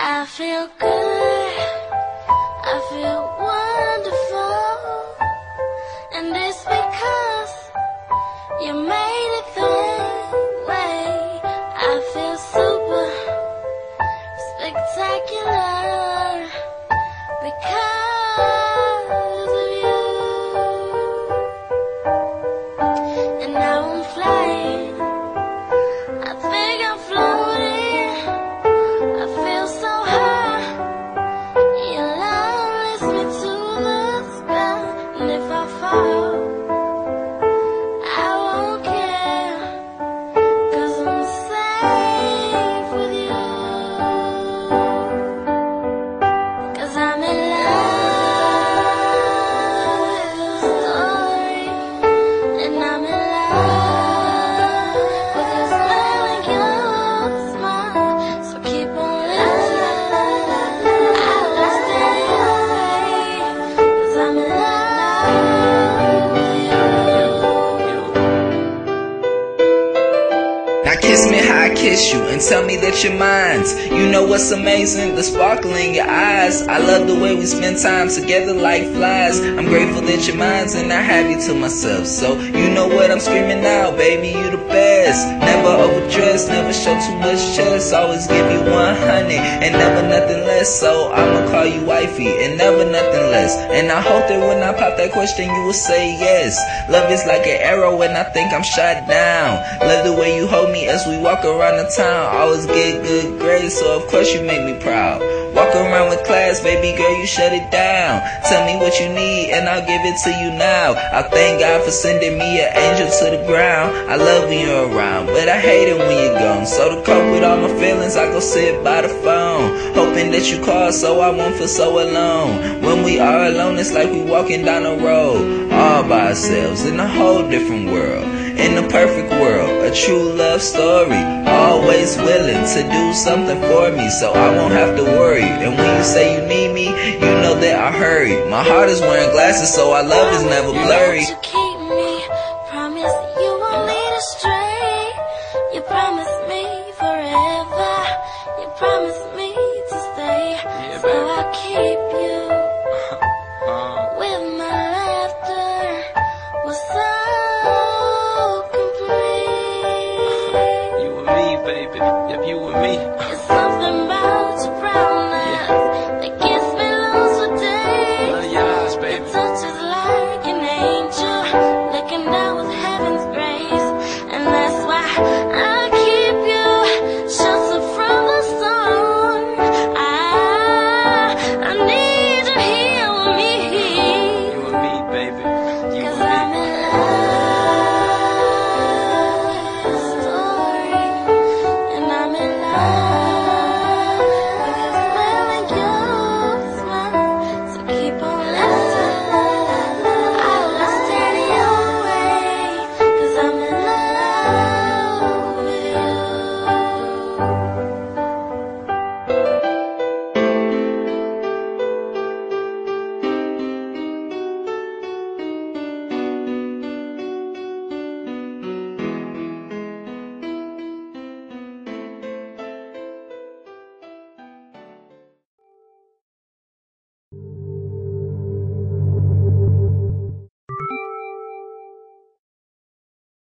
I feel good, I feel wonderful, and it's because you made it that way. I feel super spectacular because of you. And now I'm flying, I think I'm floating, I feel so high. Your love lifts me to the sky, and if I fall, I won't care, 'cause I'm safe with you. 'Cause I'm in love with your story, and I'm in love with your smile and your smile. So keep on listening, I will stay away, 'cause I'm in love with you. Now kiss me how I kiss you and tell me that you're mine. You know what's amazing? The sparkle in your eyes. I love the way we spend time together like flies. I'm grateful that you're mine and I have you to myself. So you know what I'm screaming out, baby, you the best. Never overdressed, never show too much chest. Always give you 100 and never nothing less. So I'ma call you wifey and never nothing less. And I hope that when I pop that question you will say yes. Love is like an arrow and I think I'm shot down. Love the way you hold me as we walk around the town. Always get good grades, so of course you make me proud. Walk around with class, baby girl, you shut it down. Tell me what you need and I'll give it to you now. I thank God for sending me an angel to the ground. I love when you're around, but I hate it when you're gone. So to cope with all my feelings, I go sit by the phone, hoping that you call so I won't feel so alone. When we are alone, it's like we walking down a road, all by ourselves in a whole different world. In the perfect world, a true love story. Always willing to do something for me so I won't have to worry. And when you say you need me, you know that I hurry. My heart is wearing glasses so our love is never blurry. You keep me, promise you won't lead astray. You promise me forever, you promise me to stay. So I'll keep you with my laughter. We're so complete. You and me, baby. If you and me. It's so